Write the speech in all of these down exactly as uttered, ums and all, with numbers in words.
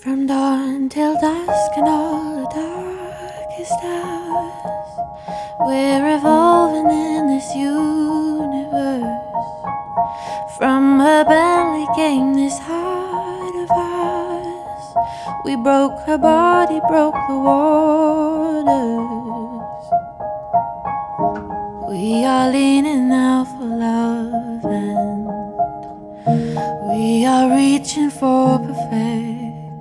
From dawn till dusk and all the darkest hours, we're revolving in this universe. From her belly came this heart of ours. We broke her body, broke the waters. We are leaning out for love, and we are reaching for perfection.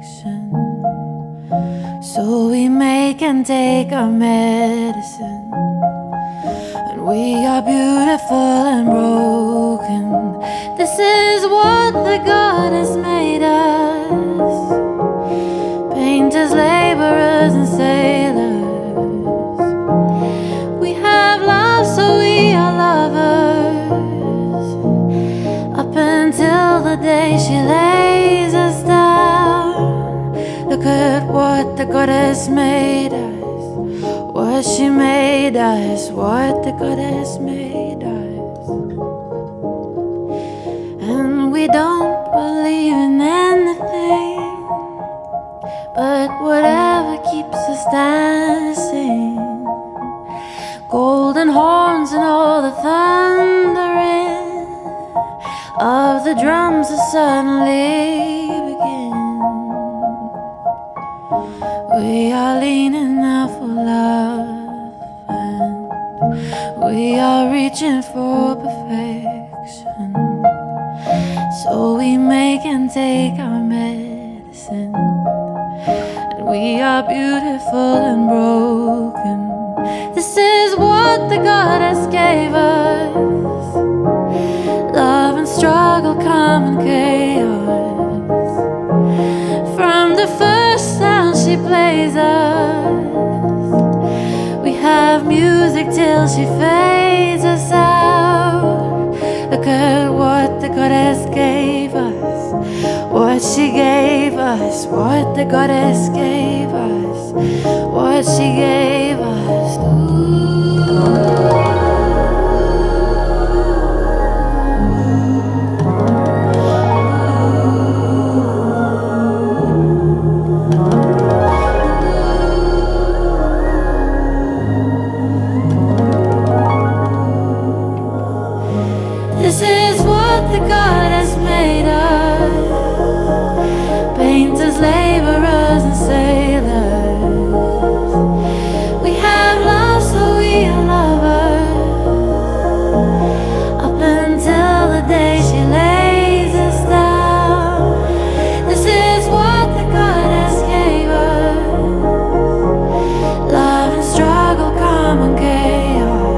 So we make and take our medicine, and we are beautiful and broken. This is what the God has made us. Painters, laborers and sailors. We have love, so we are lovers, up until the day she lays us down. Look at what the goddess made us, what she made us, what the goddess made us. And we don't believe in anything but whatever keeps us dancing. Golden horns and all the thundering of the drums that suddenly begin. We are leaning out for love, and we are reaching for perfection. So we make and take our medicine, and we are beautiful and broken. This is what the goddess gave us. Love and struggle, calm and chaos. From the first sound she plays us, we have music till she fades us out. Look at what the goddess gave us, what she gave us, what the goddess gave us, what she gave us. Ooh. This is what the goddess made us. Painters, laborers and sailors. We have love, so we are lovers, up until the day she lays us down. This is what the goddess gave us. Love and struggle, calm and chaos.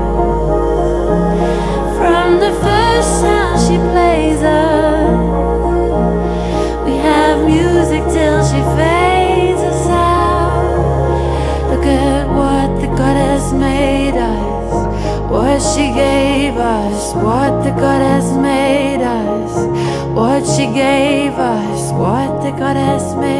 From the first sound she plays us, we have music till she fades us out. Look at what the goddess made us, what she gave us, what the goddess made us, what she gave us, what the goddess made us.